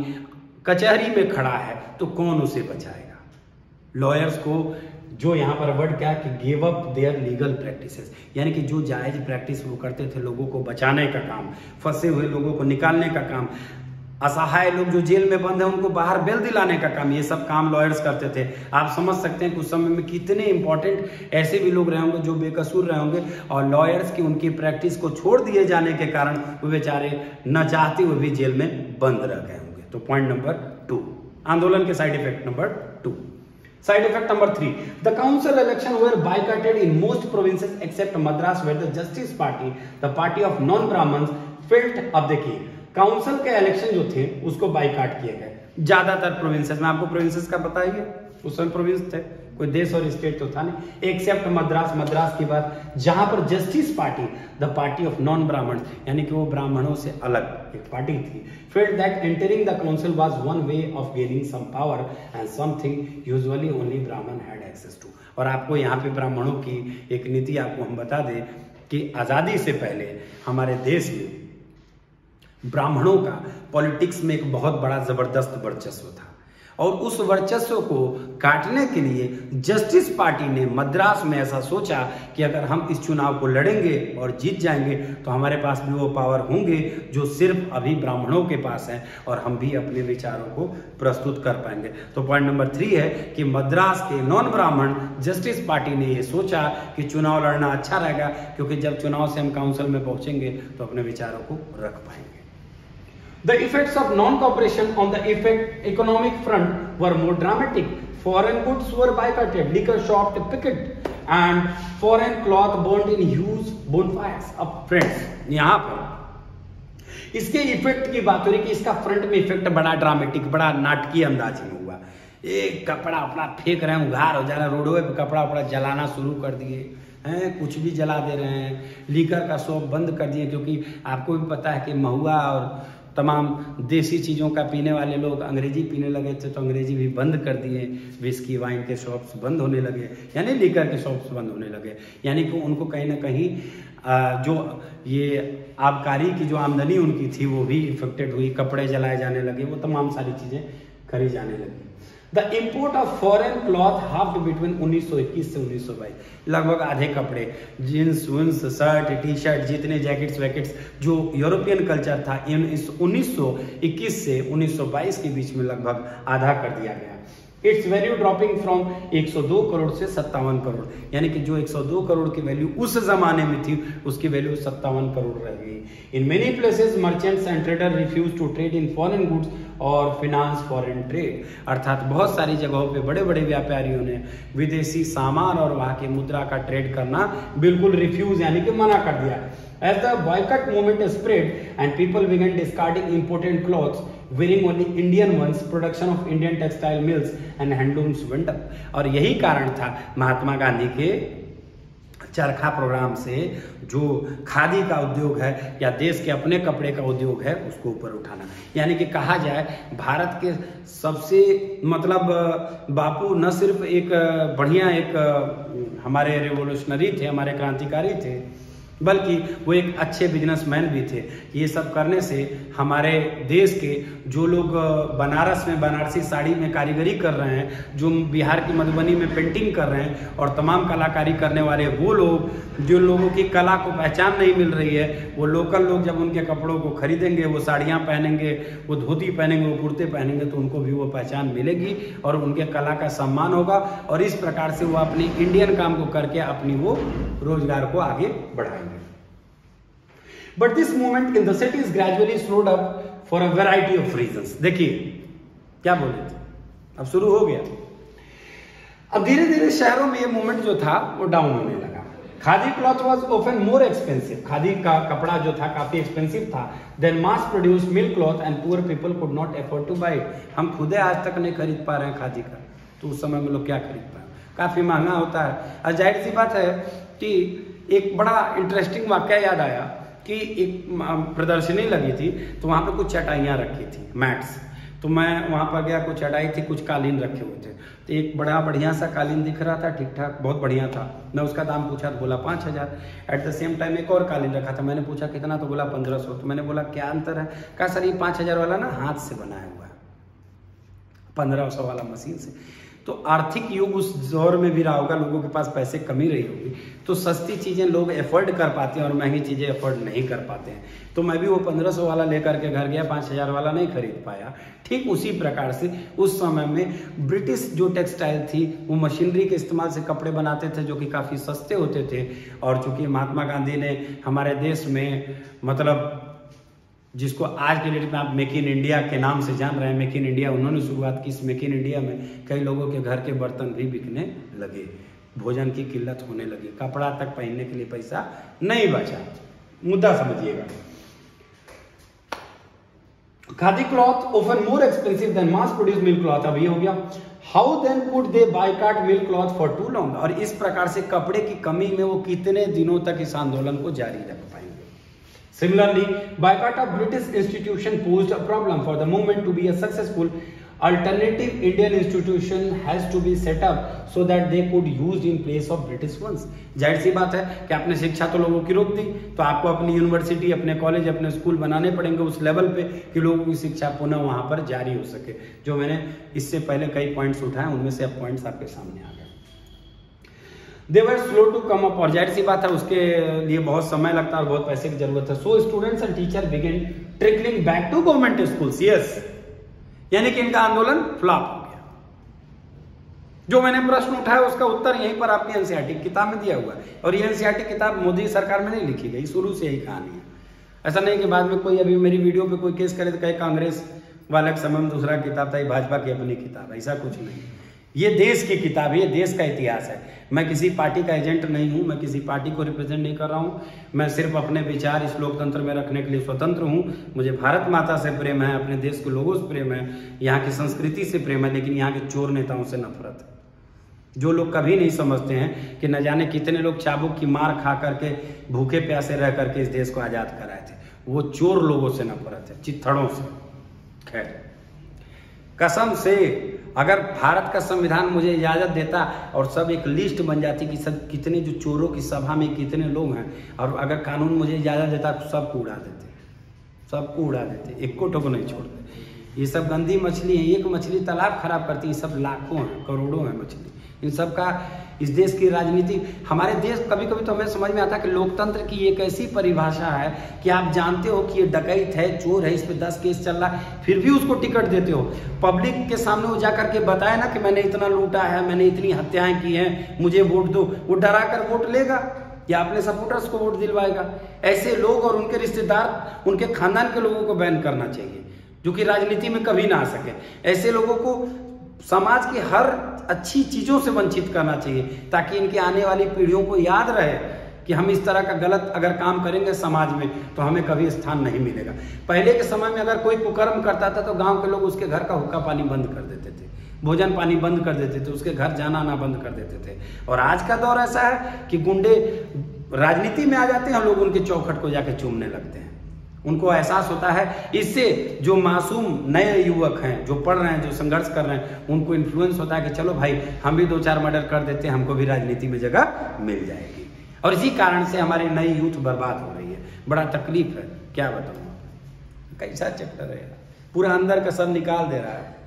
कचहरी में खड़ा है, तो कौन उसे बचाएगा? लॉयर्स को जो यहां पर वर्ड क्या है कि give up their legal practices, यानी कि जो जायज प्रैक्टिस वो करते थे, लोगों को बचाने का काम, फंसे हुए लोगों को निकालने का काम, असहाय लोग जो जेल में बंद है उनको बाहर बेल दिलाने का काम, ये सब काम लॉयर्स करते थे। आप समझ सकते हैं कि उस समय में कितने इंपॉर्टेंट ऐसे भी लोग रहे होंगे जो बेकसूर रहे होंगे, और लॉयर्स की उनकी प्रैक्टिस को छोड़ दिए जाने के कारण वो बेचारे न चाहते हुए भी जेल में बंद रह गए होंगे। तो पॉइंट नंबर टू, आंदोलन के side effect number two. Side effect number three, the council election were boycotted in most provinces except Madras, where the Justice Party, the party of non-Brahmins, felt up the key. Council के election जो थे उसको boycott किए गए ज्यादातर provinces में। आपको provinces का पता ही है, उस समय प्रोविंस थे, कोई देश और स्टेट तो था नहीं, एक्सेप्ट मद्रास। मद्रास की बात, जहां पर Justice Party, the party of non Brahman, यानी कि वो ब्राह्मणों से अलग एक पार्टी थी, felt that entering the council was one way of gaining some power and something usually only Brahman had access to. और आपको यहाँ पे ब्राह्मणों की एक नीति आपको हम बता दें कि आजादी से पहले हमारे देश में ब्राह्मणों का पॉलिटिक्स में एक बहुत बड़ा जबरदस्त वर्चस्व था, और उस वर्चस्व को काटने के लिए जस्टिस पार्टी ने मद्रास में ऐसा सोचा कि अगर हम इस चुनाव को लड़ेंगे और जीत जाएंगे तो हमारे पास भी वो पावर होंगे जो सिर्फ अभी ब्राह्मणों के पास है, और हम भी अपने विचारों को प्रस्तुत कर पाएंगे। तो पॉइंट नंबर थ्री है कि मद्रास के नॉन ब्राह्मण जस्टिस पार्टी ने ये सोचा कि चुनाव लड़ना अच्छा रहेगा, क्योंकि जब चुनाव से हम काउंसिल में पहुंचेंगे तो अपने विचारों को रख पाएंगे। The effects of non-cooperation on the effect economic front were more dramatic. Foreign goods were boycotted, liquor shops picketed, and foreign cloth burned in huge bonfires. अब friends, यहाँ पर इसके इफेक्ट की बात हो रही कि इसका फ्रंट में इफेक्ट बड़ा ड्रामेटिक, बड़ा नाटकीय अंदाज में हुआ। एक कपड़ा अपना फेंक रहे हैं, उघार हो जा रहा है, रोडों पे कपड़ा अपना जलाना शुरू कर दिए हैं, कुछ भी जला दे रहे हैं, लीकर का शॉप बंद कर दिए, क्योंकि आपको भी पता है कि महुआ और तमाम देसी चीज़ों का पीने वाले लोग अंग्रेजी पीने लगे थे, तो अंग्रेजी भी बंद कर दिए, विस्की वाइन के शॉप्स बंद होने लगे, यानी लीकर के शॉप्स बंद होने लगे, यानी कि उनको कहीं ना कहीं जो ये आबकारी की जो आमदनी उनकी थी वो भी इफेक्टेड हुई, कपड़े जलाए जाने लगे, वो तमाम सारी चीज़ें करी जाने लगी। The import of foreign cloth halved between उन्नीस सौ इक्कीस से उन्नीस सौ बाईस, लगभग आधे कपड़े, जींस विंस शर्ट टी शर्ट, जितने जैकेट्स वैकेट्स जो यूरोपियन कल्चर था, इन इस उन्नीस सौ इक्कीस से उन्नीस सौ बाईस के बीच में लगभग आधा कर दिया गया। इट्स वैल्यू ड्रॉपिंग फ्रॉम एक सौ दो करोड़ से सत्तावन करोड़, यानी कि जो एक सौ दो करोड़ की वैल्यू उस जमाने में थी उसकी वैल्यू सत्तावन करोड़ रह गई। In many places merchants and trader refuse to trade in foreign goods और फिनांस फॉरेन ट्रेड, अर्थात बहुत सारी जगहों पे बड़े बड़े व्यापारियों ने विदेशी सामान और वहां की मुद्रा का ट्रेड करना बिल्कुल रिफ्यूज यानी कि मना कर दिया। As the boycott movement spread and people began discarding imported clothes, wearing only Indian ones, production of Indian textile mills and handlooms went up. और यही कारण था महात्मा गांधी के चरखा प्रोग्राम से जो खादी का उद्योग है या देश के अपने कपड़े का उद्योग है उसको ऊपर उठाना, यानी कि कहा जाए भारत के सबसे मतलब बापू न सिर्फ एक बढ़िया एक हमारे रिवोल्यूशनरी थे, हमारे क्रांतिकारी थे, बल्कि वो एक अच्छे बिजनेसमैन भी थे। ये सब करने से हमारे देश के जो लोग बनारस में बनारसी साड़ी में कारीगरी कर रहे हैं, जो बिहार की मधुबनी में पेंटिंग कर रहे हैं और तमाम कलाकारी करने वाले वो लोग, जो लोगों की कला को पहचान नहीं मिल रही है, वो लोकल लोग जब उनके कपड़ों को खरीदेंगे, वो साड़ियाँ पहनेंगे, वो धोती पहनेंगे, वो कुर्ते पहनेंगे, तो उनको भी वो पहचान मिलेगी और उनके कला का सम्मान होगा, और इस प्रकार से वो अपनी इंडियन काम को करके अपनी वो रोजगार को आगे बढ़ाएंगे। But this movement in the cities gradually slowed up for a variety of reasons. देखिए क्या बोले थे, अब शुरू हो गया। अब धीरे धीरे शहरों में ये मूवमेंट जो था वो डाउन होने लगा। Khadi cloth was often more expensive, khadi का कपड़ा जो था काफी एक्सपेंसिव था than mass produced mill cloth and poor people could not afford to buy it. हम खुदे आज तक नहीं खरीद पा रहे हैं खादी का, तो उस समय में लोग क्या खरीद पाए, काफी महंगा होता है। और जाहिर सी बात है कि एक बड़ा इंटरेस्टिंग वाक्य याद आया कि एक प्रदर्शनी लगी थी, तो वहां पे कुछ चटाइयां रखी थी, मैट्स। तो मैं वहां पर गया, कुछ चटाई थी, कुछ कालीन रखे हुए थे, तो एक बड़ा बढ़िया सा कालीन दिख रहा था, ठीक ठाक बहुत बढ़िया था। मैं उसका दाम पूछा तो बोला पाँच हजार। एट द सेम टाइम एक और कालीन रखा था, मैंने पूछा कितना, तो बोला पंद्रह सौ। तो मैंने बोला क्या अंतर है, कहा सर ये पाँच हजार वाला ना हाथ से बनाया हुआ है, पंद्रह सौ वाला मशीन से। तो आर्थिक युग उस दौर में भी रहा होगा, लोगों के पास पैसे कमी रही होगी, तो सस्ती चीजें लोग एफोर्ड कर पाते हैं और महंगी चीजें एफोर्ड नहीं कर पाते हैं। तो मैं भी वो पंद्रह सौ वाला लेकर के घर गया, पाँच हजार वाला नहीं खरीद पाया। ठीक उसी प्रकार से उस समय में ब्रिटिश जो टेक्सटाइल थी वो मशीनरी के इस्तेमाल से कपड़े बनाते थे जो कि काफी सस्ते होते थे। और चूंकि महात्मा गांधी ने हमारे देश में, मतलब जिसको आज के डेट में आप मेक इन इंडिया के नाम से जान रहे हैं, मेक इन इंडिया उन्होंने शुरुआत की। इस मेक इन इंडिया में कई लोगों के घर के बर्तन भी बिकने लगे, भोजन की किल्लत होने लगी, कपड़ा तक पहनने के लिए पैसा नहीं बचा। मुद्दा समझिएगा, khadi cloth often more expensive than mass produce mill cloth. अब ये हो गया, how then could they boycott mill cloth for too long. और इस प्रकार से कपड़े की कमी में वो कितने दिनों तक इस आंदोलन को जारी रख पाएंगे। Similarly, boycott of British institution posed a problem for the movement to be a successful. Alternative Indian institution has to be set up so that they could use in place of British ones. जाहिर सी बात है कि आपने शिक्षा तो लोगों की रोक दी, तो आपको अपनी यूनिवर्सिटी, अपने कॉलेज, अपने स्कूल बनाने पड़ेंगे उस लेवल पे कि लोगों की शिक्षा पुनः वहां पर जारी हो सके। जो मैंने इससे पहले कई पॉइंट्स उठाए, उनमें से अब पॉइंट्स आपके सामने आ गए। They were slow to come up, और जाहिर सी बात है उसके लिए बहुत समय लगता है और बहुत पैसे की जरूरत है। So students and teachers began trickling back to government schools. Yes, यानी कि इनका आंदोलन फ्लॉप हो गया। जो मैंने प्रश्न उठाया उसका उत्तर यहीं पर आपकी एनसीईआरटी की किताब में दिया हुआ है, और ये एनसीईआरटी किताब मोदी सरकार में नहीं लिखी गई, शुरू से यही कहानी है। ऐसा नहीं कि बाद में कोई अभी मेरी वीडियो पे कोई केस करे तो कहे कांग्रेस वाले के समय में दूसरा किताब था, भाजपा की अपनी किताब, ऐसा कुछ नहीं। ये देश की किताब है, ये देश का इतिहास है। मैं किसी पार्टी का एजेंट नहीं हूं, मैं किसी पार्टी को रिप्रेजेंट नहीं कर रहा हूं, मैं सिर्फ अपने विचार इस लोकतंत्र में रखने के लिए स्वतंत्र हूं। मुझे भारत माता से प्रेम है, अपने देश के लोगों से प्रेम है, यहाँ की संस्कृति से प्रेम है, लेकिन यहाँ के चोर नेताओं से नफरत है। जो लोग कभी नहीं समझते हैं कि न जाने कितने लोग चाबुक की मार खा करके भूखे प्यासे रह करके इस देश को आजाद कराए थे, वो चोर लोगों से नफरत है, चित्थड़ों से। खैर, कसम से अगर भारत का संविधान मुझे इजाजत देता और सब एक लिस्ट बन जाती कि सब कितने जो चोरों की सभा में कितने लोग हैं, और अगर कानून मुझे इजाजत देता तो सबको उड़ा देते, सबको उड़ा देते, एक को टोको नहीं छोड़ते। ये सब गंदी मछली है, एक मछली तालाब खराब करती है, सब लाखों हैं, करोड़ों हैं मछली। इन सब का इस देश की राजनीति, हमारे देश, कभी कभी तो हमें समझ में आता है कि लोकतंत्र की एक ऐसी परिभाषा है कि आप जानते हो कि ये डकैत है, चोर है, इस पे दस केस चल रहा है, फिर भी उसको टिकट देते हो। पब्लिक के सामने वो जा करके बताए ना कि मैंने इतना लूटा है, मैंने इतनी हत्याएं की हैं, मुझे वोट दो, वो डरा कर वोट लेगा या अपने सपोर्टर्स को वोट दिलवाएगा। ऐसे लोग और उनके रिश्तेदार, उनके खानदान के लोगों को बैन करना चाहिए, जो कि राजनीति में कभी ना आ सके। ऐसे लोगों को समाज की हर अच्छी चीजों से वंचित करना चाहिए, ताकि इनकी आने वाली पीढ़ियों को याद रहे कि हम इस तरह का गलत अगर काम करेंगे समाज में तो हमें कभी स्थान नहीं मिलेगा। पहले के समय में अगर कोई कुकर्म करता था तो गांव के लोग उसके घर का हुक्का पानी बंद कर देते थे, भोजन पानी बंद कर देते थे, उसके घर जाना आना बंद कर देते थे। और आज का दौर ऐसा है कि गुंडे राजनीति में आ जाते हैं और लोग उनके चौखट को जाके चूमने लगते हैं। उनको एहसास होता है, इससे जो मासूम नए युवक हैं, जो पढ़ रहे हैं, जो संघर्ष कर रहे हैं, उनको इन्फ्लुएंस होता है कि चलो भाई हम भी दो चार मर्डर कर देते हैं, हमको भी राजनीति में जगह मिल जाएगी। और इसी कारण से हमारी नई यूथ बर्बाद हो रही है। बड़ा तकलीफ है, क्या बताऊं, कैसा चैप्टर है, पूरा अंदर का सब निकाल दे रहा है।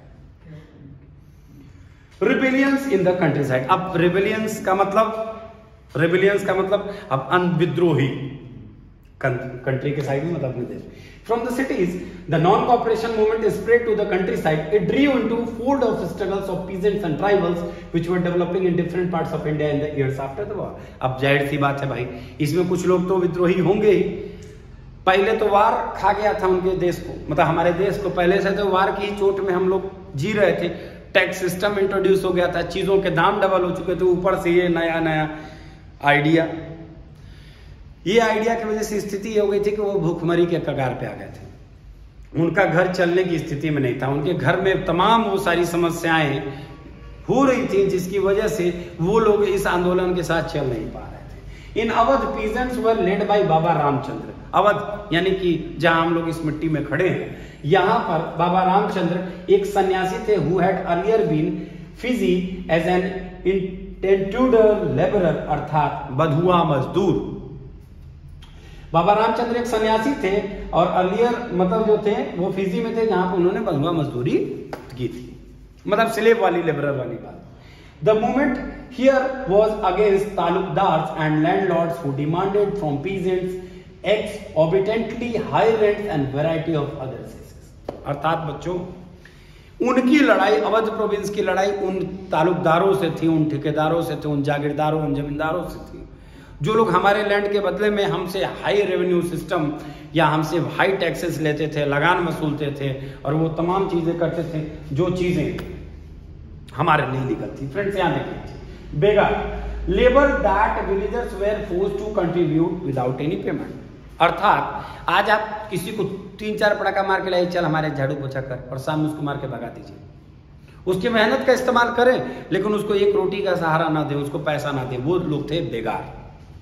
Rebellions in the countryside. अब रिबेलियंस का मतलब, रिबेलियंस का मतलब अब विद्रोही कंट्री के साइड में, मतलब अपने देश। From the cities, the non-cooperation movement is spread to the countryside. It drew into fold of struggles of peasants and tribals, which were developing in different parts of India in the years after the war. अब जाहिर सी बात है भाई, इसमें कुछ लोग तो विद्रोही होंगे ही, पहले तो वार खा गया था उनके देश को, मतलब हमारे देश को पहले से तो वार की चोट में हम लोग जी रहे थे। टैक्स सिस्टम इंट्रोड्यूस हो गया था, चीजों के दाम डबल हो चुके थे, ऊपर से ये नया नया आइडिया। ये आइडिया की वजह से स्थिति हो गई थी कि वो भूखमरी के कगार पे आ गए थे। उनका घर चलने की स्थिति में नहीं था, उनके घर में तमाम वो सारी समस्याएं हो रही थी, जिसकी वजह से वो लोग इस आंदोलन के साथ चल नहीं पा रहे थे। In Awadh peasants were led by Baba Ramchandra. Awadh यानी कि जहां हम लोग इस मिट्टी में खड़े हैं, यहां पर बाबा रामचंद्र एक सन्यासी थे who had earlier been Fiji as an indentured labourer, अर्थात बधुआ मजदूर। बाबा रामचंद्र एक सन्यासी थे और अर्लियर मतलब जो थे वो फिजी में थे, जहां पर उन्होंने बधुआ मजदूरी की थी, मतलब स्लेव वाली, लेबरर वाली बात। The movement here was against talukdars and landlords who demanded from peasants exorbitantly high rents and variety of other cesses। अर्थात बच्चों, उनकी लड़ाई, अवध प्रोविंस की लड़ाई उन तालुकदारों से थी, उन ठेकेदारों से थी, उन जागीरदारों, उन जमींदारों से थी, जो लोग हमारे लैंड के बदले में हमसे हाई रेवेन्यू सिस्टम या हमसे हाई टैक्सेस लेते थे, लगान वसूलते थे और वो तमाम चीजें करते थे जो चीजें हमारे नहीं लीगल थी। फ्रेंड्स यहां देखिए, begar, labour that villagers were forced to contribute without any payment. अर्थात आज आप किसी को तीन चार पटाखा मार के लाइए, चल हमारे झाड़ू पोछा कर, और शाम में उसको मार के भगा दीजिए। उसकी मेहनत का इस्तेमाल करें लेकिन उसको एक रोटी का सहारा ना दे, उसको पैसा ना दे, वो लोग थे बेगार।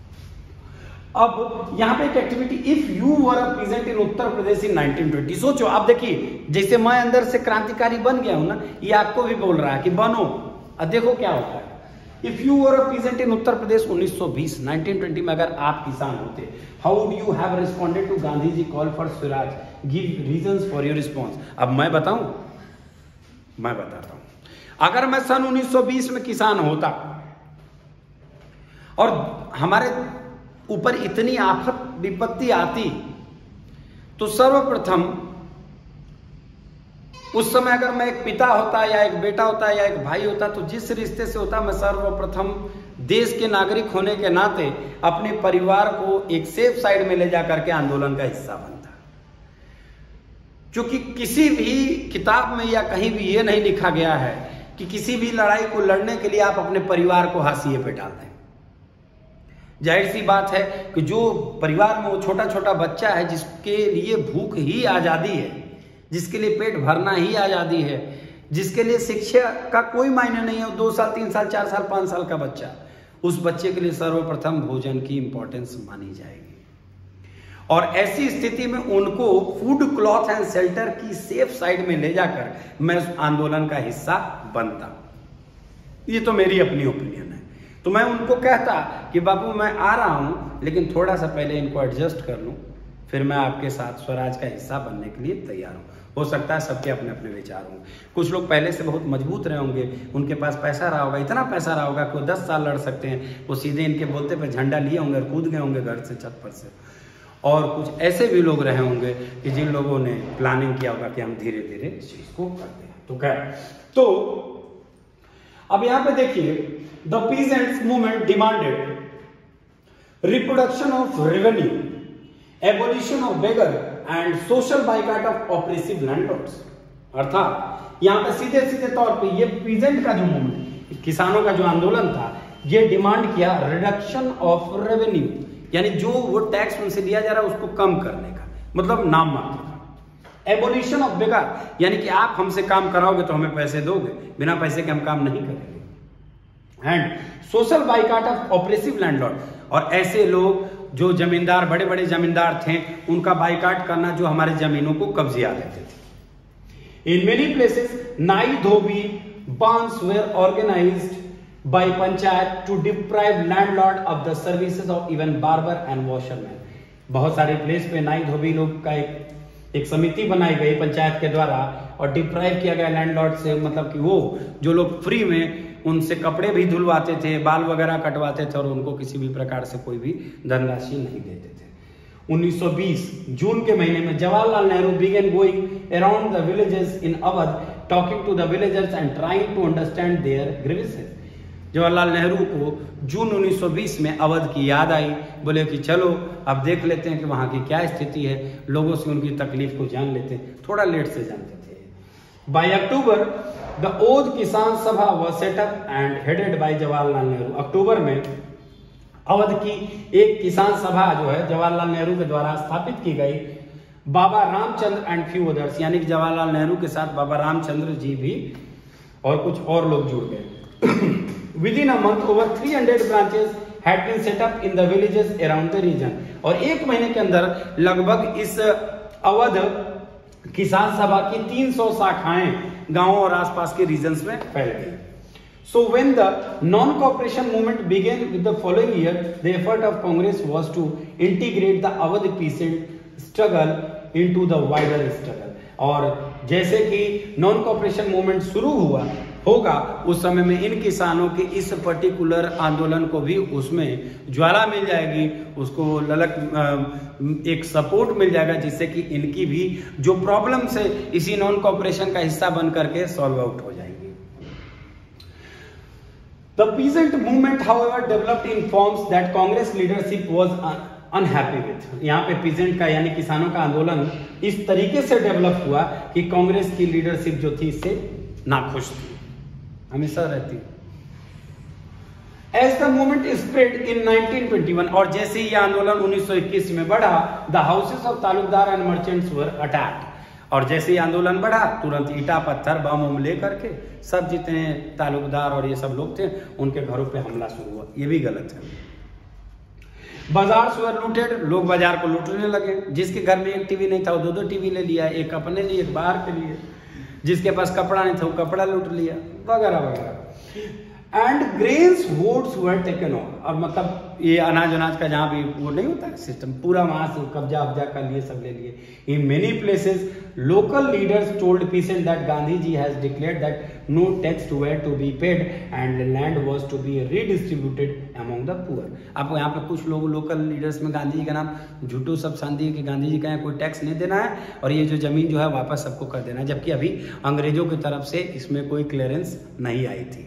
अब यहां पे एक activity, if you were a peasant in Uttar Pradesh in nineteen twenty. सोचो आप, देखिए जैसे मैं अंदर से क्रांतिकारी बन गया हूं ना, ये आपको भी बोल रहा है कि बनो। अब देखो क्या होता है। If you were a peasant in Uttar Pradesh उन्नीस सौ बीस, नाइनटीन ट्वेंटी में अगर आप किसान होते, how would you have responded to Gandhi ji call for swaraj, give reasons for your response. अब मैं बताऊं, मैं बताता हूं, अगर मैं सन उन्नीस सौ बीस में किसान होता और हमारे ऊपर इतनी आफत विपत्ति आती, तो सर्वप्रथम उस समय अगर मैं एक पिता होता या एक बेटा होता या एक भाई होता, तो जिस रिश्ते से होता, मैं सर्वप्रथम देश के नागरिक होने के नाते अपने परिवार को एक सेफ साइड में ले जाकर के आंदोलन का हिस्सा बनता। क्योंकि किसी भी किताब में या कहीं भी ये नहीं लिखा गया है कि किसी भी लड़ाई को लड़ने के लिए आप अपने परिवार को हाशिए पे डाल दें। जाहिर सी बात है कि जो परिवार में वो छोटा छोटा बच्चा है, जिसके लिए भूख ही आजादी है, जिसके लिए पेट भरना ही आजादी है, जिसके लिए शिक्षा का कोई मायने नहीं है, दो साल तीन साल चार साल पांच साल का बच्चा, उस बच्चे के लिए सर्वप्रथम भोजन की इंपॉर्टेंस मानी जाएगी। और ऐसी स्थिति में उनको फूड, क्लॉथ एंड शेल्टर की सेफ साइड में ले जाकर मैं उस आंदोलन का हिस्सा बनता। ये तो मेरी अपनी ओपिनियन है। तो मैं उनको कहता कि बाबू मैं आ रहा हूं, लेकिन थोड़ा सा पहले इनको एडजस्ट कर लूं, फिर मैं आपके साथ स्वराज का हिस्सा बनने के लिए तैयार हूं। हो सकता है सबके अपने अपने विचार हों। कुछ लोग पहले से बहुत मजबूत रहे होंगे, उनके पास पैसा रहा होगा, इतना पैसा रहा होगा कि वो दस साल लड़ सकते हैं, वो सीधे इनके बोलते पे झंडा लिए होंगे और कूद गए होंगे घर से, छत पर से। और कुछ ऐसे भी लोग रहे होंगे कि जिन लोगों ने प्लानिंग किया होगा कि हम धीरे धीरे इस चीज को करते हैं। तो क्या, तो अब यहां पे देखिए, the peasants movement demanded reproduction of revenue, abolition of begar and social boycott of oppressive landlords. अर्थात यहां पे सीधे सीधे तौर पे ये पीजेंट का जो मूवमेंट, किसानों का जो आंदोलन था, ये डिमांड किया रिडक्शन ऑफ रेवेन्यू, यानी जो वो टैक्स उनसे लिया जा रहा है उसको कम करने का, मतलब नाम मात्र का। एबोलिशन ऑफ बेगर, यानी कि आप हमसे काम कराओगे तो हमें पैसे दोगे, बिना पैसे के हम काम नहीं करेंगे। And social boycott of oppressive landlord, और ऐसे लोग जो जमींदार, बड़े बड़े जमींदार थे, उनका बाइकाट करना जो हमारे जमीनों को कब्जिया लेते थे। इन many places nai dhobi bandhs were organised by panchayat to deprive landlord of the services of even barber and washerman. बहुत सारे प्लेस पे नाई धोबी लोग का एक एक समिति बनाई गई पंचायत के द्वारा और डिप्राइव किया गया लैंडलॉर्ड से, मतलब कि वो जो लोग फ्री में उनसे कपड़े भी धुलवाते थे, बाल वगैरह कटवाते थे और उनको किसी भी प्रकार से कोई भी धनराशि नहीं देते थे। उन्नीस सौ बीस जून के महीने में Jawaharlal Nehru began going around the villages in Awadh, talking to the villagers and trying to understand their grievances. Jawaharlal Nehru को जून उन्नीस सौ बीस में अवध की याद आई। बोले कि चलो अब देख लेते हैं कि वहाँ की क्या स्थिति है, लोगों से उनकी तकलीफ को जान लेते हैं। थोड़ा लेट से जानते थे। Bye October the Oudh Kisan Sabha was set up and headed by Jawaharlal Nehru. अक्टूबर में अवध की एक किसान सभा जो है जवाहरलाल नेहरू के द्वारा स्थापित की गई। Baba Ramchandra and few others, यानी कि जवाहरलाल नेहरू के साथ बाबा रामचंद्र जी भी और कुछ और लोग जुड़ गए। Within a month over three hundred branches had been set up in the villages around the region. और एक महीने के अंदर लगभग इस अवध किसान सभा की तीन सौ शाखाएं गांवों और आसपास के रीजन्स में फैल गई। So when the non-cooperation movement began with the following year, the effort of Congress was to integrate the Awadh peasant struggle into the wider struggle। और जैसे कि नॉन कॉपरेशन मूवमेंट शुरू हुआ होगा उस समय में इन किसानों के इस पर्टिकुलर आंदोलन को भी उसमें ज्वाला मिल जाएगी, उसको ललक एक सपोर्ट मिल जाएगा, जिससे कि इनकी भी जो प्रॉब्लम्स है इसी नॉन कॉपरेशन का हिस्सा बन करके सॉल्व आउट हो जाएंगी। The peasant movement, however, developed in forms that Congress leadership was unhappy with। यहाँ पे peasant का यानी किसानों का आंदोलन इस तरीके से डेवलप हुआ कि कांग्रेस की लीडरशिप जो थी इससे नाखुश थी, हमेशा रहती। As the movement spread in nineteen twenty one, और जैसे ही यह आंदोलन उन्नीस सौ इक्कीस में बढ़ा, the houses of Talukdar and merchants were attacked। और जैसे ही आंदोलन बढ़ा तुरंत ईटा पत्थर बम उम लेकर के सब जितने तालुकदार और ये सब लोग थे उनके घरों पे हमला शुरू हुआ। ये भी गलत है। बाजार वर लूटेड, लोग बाजार को लूटने लगे। जिसके घर में एक टीवी नहीं था वो दो दो टीवी ले लिया, एक अपने लिए एक बाहर के लिए। जिसके पास कपड़ा नहीं था वो कपड़ा लूट लिया, वगैरह वगैरह। And grains hoards were taken over. और मतलब ये अनाज अनाज का जहां भी वो नहीं होता सिस्टम, पूरा वहां से कब्जा अब्जा कर लिए, सब ले लिए। In many places local leaders told peasant that Gandhi ji has declared that no tax were to be paid and land was to be redistributed among the poor. आपको यहाँ पे कुछ लोग लोकल लीडर्स में गांधी जी का नाम झूठो सब शांति कि गांधी जी कहें कोई टैक्स नहीं देना है और ये जो जमीन जो है वापस सबको कर देना है, जबकि अभी अंग्रेजों की तरफ से इसमें कोई क्लियरेंस नहीं आई थी।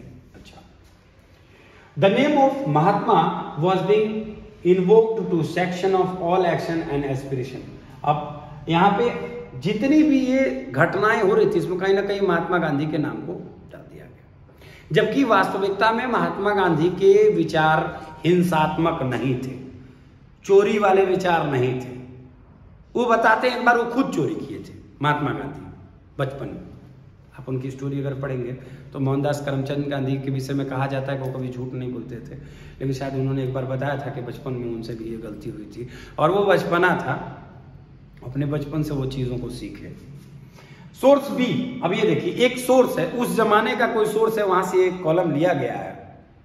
The name of Mahatma was being invoked to section of all action and aspiration। अब यहाँ पे जितनी भी ये घटनाएं हो रही थी इसमें कहीं ना कहीं महात्मा गांधी के नाम को डाल दिया गया, जबकि वास्तविकता में महात्मा गांधी के विचार हिंसात्मक नहीं थे, चोरी वाले विचार नहीं थे। वो बताते हैं एक बार वो खुद चोरी किए थे महात्मा गांधी बचपन में। आप उनकी स्टोरी अगर पढ़ेंगे तो मोहनदास करमचंद गांधी के विषय में कहा जाता है कि वो कभी झूठ नहीं बोलते थे, लेकिन शायद उन्होंने एक बार बताया था कि बचपन में उनसे भी ये गलती हुई थी और वो बचपना था, अपने बचपन से वो चीज़ों को सीखे। सोर्स बी, अब ये देखिए एक सोर्स है, उस जमाने का कोई सोर्स है, वहां से एक कॉलम लिया गया है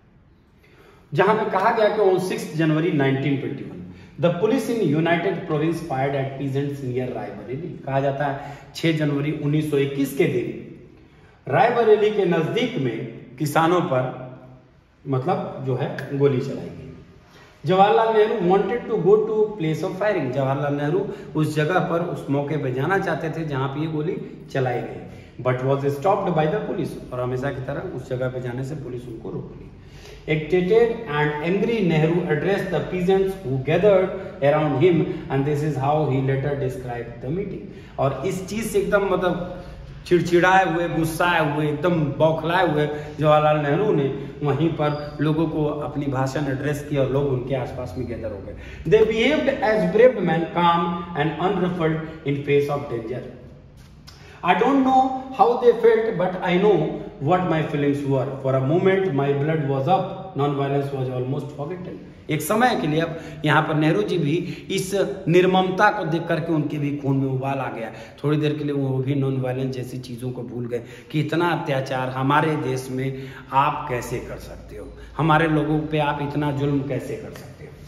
जहां पे कहा गया कि on six January nineteen twenty one the police in United Province fired at peasants near Raebareli. कहा जाता है छह जनवरी उन्नीस सौ इक्कीस के दिन रायबरेली के नजदीक में किसानों पर मतलब जो है गोली चलाई गई। Jawaharlal Nehru wanted to go to place of firing. Jawaharlal Nehru उस जगह पर उस मौके पर जाना चाहते थे जहां पे ये गोली चलाई गई, but was stopped by the police. और हमेशा की तरह उस जगह पे जाने से पुलिस उनको रोक ली। Agitated and angry, Nehru addressed the peasants who gathered around him, and this is how he later described the meeting। और इस चीज से एकदम मतलब चिड़चिड़ाए हुए, गुस्साए हुए, एकदम बौखलाए हुए जवाहरलाल नेहरू ने वहीं पर लोगों को अपनी भाषण एड्रेस किया और लोग उनके आसपास में गैदर हो गए। They behaved as brave men, calm and unruffled in face of danger। I don't know how they felt, but I know what my feelings were। For a moment my blood was up, non-violence was almost forgotten। एक समय के लिए अब यहाँ पर नेहरू जी भी इस निर्ममता को देख करके उनके भी खून में उबाल आ गया। थोड़ी देर के लिए वो भी नॉन वायलेंस जैसी चीज़ों को भूल गए कि इतना अत्याचार हमारे देश में आप कैसे कर सकते हो, हमारे लोगों पे आप इतना जुल्म कैसे कर सकते हो।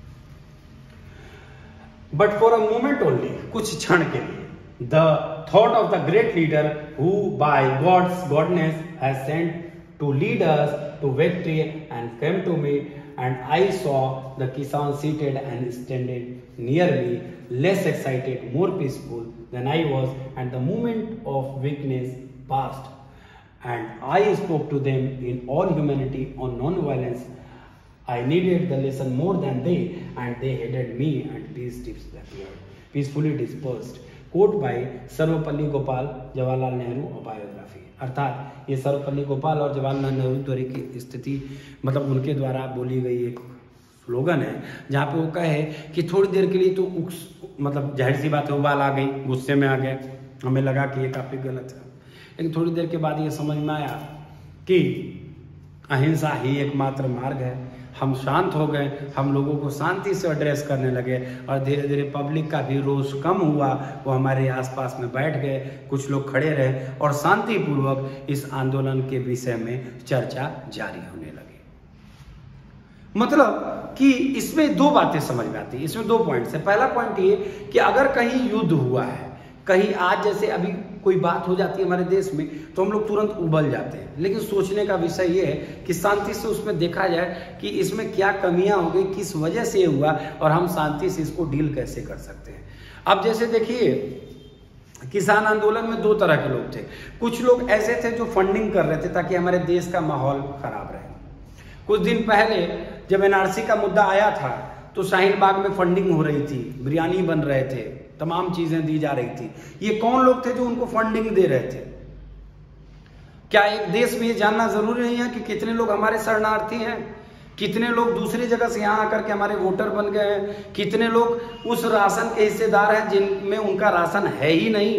But for a moment only, कुछ क्षण के लिए, the thought of the great leader who by God's godness has sent to lead us to victory and came to me, and I saw the Kisan seated and standing near me, less excited, more peaceful than I was, and the moment of weakness passed, and I spoke to them in all humanity on non-violence. I needed the lesson more than they, and they headed me, and peace disappeared, peacefully dispersed. Quote by Sarvepalli Gopal, Jawaharlal Nehru biography. अर्थात ये सर्वपल्ली गोपाल और जवाहरलाल नेहरू द्वारा की स्थिति, मतलब उनके द्वारा बोली गई एक स्लोगन है, जहाँ पे वो कहे कि थोड़ी देर के लिए तो उक्स, मतलब जाहिर सी बात है उबाल आ गई, गुस्से में आ गए, हमें लगा कि ये काफ़ी गलत है, लेकिन थोड़ी देर के बाद ये समझ में आया कि अहिंसा ही एकमात्र मार्ग है। हम शांत हो गए, हम लोगों को शांति से एड्रेस करने लगे और धीरे धीरे पब्लिक का भी रोष कम हुआ, वो हमारे आसपास में बैठ गए, कुछ लोग खड़े रहे और शांतिपूर्वक इस आंदोलन के विषय में चर्चा जारी होने लगी। मतलब कि इसमें दो बातें समझ में आती है, इसमें दो पॉइंट्स है। पहला पॉइंट ये कि अगर कहीं युद्ध हुआ है, कहीं आज जैसे अभी कोई बात हो जाती है हमारे देश में, तो हम लोग तुरंत उबल जाते हैं, लेकिन सोचने का विषय ये है कि शांति से उसमें देखा जाए कि इसमें क्या कमियां हो गई, किस वजह से ये हुआ और हम शांति से इसको डील कैसे कर सकते हैं। अब जैसे देखिए, किसान आंदोलन में दो तरह के लोग थे। कुछ लोग ऐसे थे जो फंडिंग कर रहे थे ताकि हमारे देश का माहौल खराब रहे। कुछ दिन पहले जब एनआरसी का मुद्दा आया था तो शाहीन बाग में फंडिंग हो रही थी, बिरयानी बन रहे थे, तमाम चीजें दी जा रही थी। ये कौन लोग थे जो उनको फंडिंग दे रहे थे? क्या एक देश में ये जानना जरूरी नहीं है कि कितने लोग हमारे शरणार्थी हैं, कितने लोग दूसरी जगह से यहाँ आकर के हमारे वोटर बन गए हैं, कितने लोग उस राशन के हिस्सेदार हैं जिनमें उनका राशन है ही नहीं।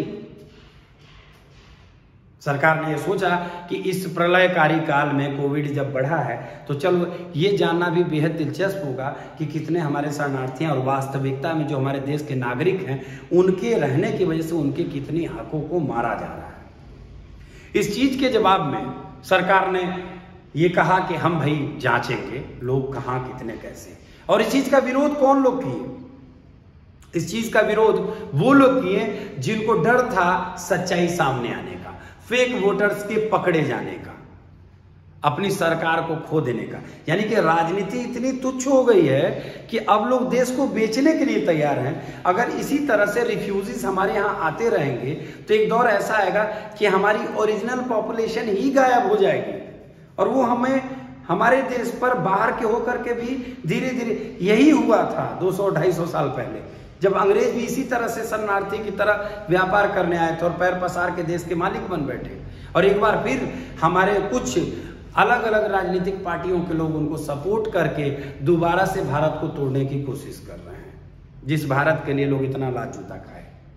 सरकार ने ये सोचा कि इस प्रलयकारी काल में कोविड जब बढ़ा है तो चलो ये जानना भी बेहद दिलचस्प होगा कि कितने हमारे शरणार्थी हैं और वास्तविकता में जो हमारे देश के नागरिक हैं उनके रहने की वजह से उनके कितने हकों को मारा जा रहा है। इस चीज के जवाब में सरकार ने ये कहा कि हम भाई जांचेंगे लोग कहाँ कितने कैसे, और इस चीज का विरोध कौन लोग किए? इस चीज का विरोध वो लोग किए जिनको डर था सच्चाई सामने आने का, फेक वोटर्स के पकड़े जाने का, अपनी सरकार को खो देने का। यानी कि राजनीति इतनी तुच्छ हो गई है कि अब लोग देश को बेचने के लिए तैयार हैं। अगर इसी तरह से रिफ्यूजीज हमारे यहाँ आते रहेंगे तो एक दौर ऐसा आएगा कि हमारी ओरिजिनल पॉपुलेशन ही गायब हो जाएगी और वो हमें हमारे देश पर बाहर के होकर के भी धीरे धीरे, यही हुआ था दो सौ ढाई सौ साल पहले जब अंग्रेज भी इसी तरह से शरणार्थी की तरह व्यापार करने आए थे और पैर पसार के देश के मालिक बन बैठे, और एक बार फिर हमारे कुछ अलग अलग राजनीतिक पार्टियों के लोग उनको सपोर्ट करके दोबारा से भारत को तोड़ने की कोशिश कर रहे हैं, जिस भारत के लिए लोग इतना लात जूता खाए।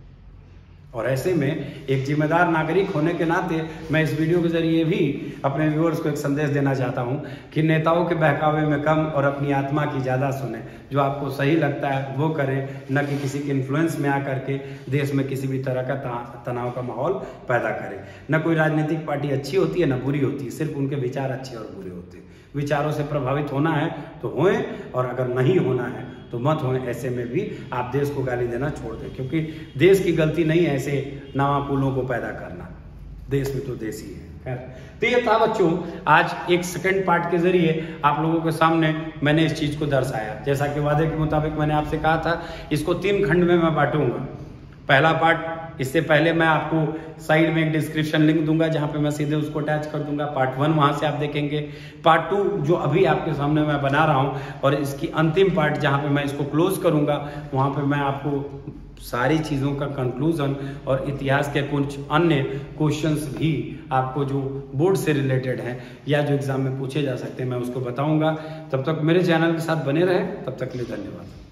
और ऐसे में एक जिम्मेदार नागरिक होने के नाते मैं इस वीडियो के जरिए भी अपने व्यूअर्स को एक संदेश देना चाहता हूं कि नेताओं के बहकावे में कम और अपनी आत्मा की ज़्यादा सुने। जो आपको सही लगता है वो करें, न कि किसी के इन्फ्लुएंस में आकर के देश में किसी भी तरह का तनाव का माहौल पैदा करें। न कोई राजनीतिक पार्टी अच्छी होती है न बुरी होती है, सिर्फ उनके विचार अच्छे और बुरे होते हैं। विचारों से प्रभावित होना है तो होएं, और अगर नहीं होना है तो मत होएं। ऐसे में भी आप देश को गाली देना छोड़ दें, क्योंकि देश की गलती नहीं है ऐसे नावापुलों को पैदा करना, देश में तो देश ही है। खैर, तो ये था बच्चों, आज एक सेकंड पार्ट के जरिए आप लोगों के सामने मैंने इस चीज को दर्शाया। जैसा कि वादे के मुताबिक मैंने आपसे कहा था, इसको तीन खंड में मैं बांटूंगा। पहला पार्ट, इससे पहले मैं आपको साइड में एक डिस्क्रिप्शन लिंक दूंगा जहां पे मैं सीधे उसको अटैच कर दूंगा। पार्ट वन वहां से आप देखेंगे। पार्ट टू जो अभी आपके सामने मैं बना रहा हूं, और इसकी अंतिम पार्ट जहां पे मैं इसको क्लोज करूंगा, वहां पे मैं आपको सारी चीज़ों का कंक्लूजन और इतिहास के कुछ अन्य क्वेश्चंस भी आपको जो बोर्ड से रिलेटेड हैं या जो एग्जाम में पूछे जा सकते हैं मैं उसको बताऊंगा। तब तक मेरे चैनल के साथ बने रहें, तब तक के लिए धन्यवाद।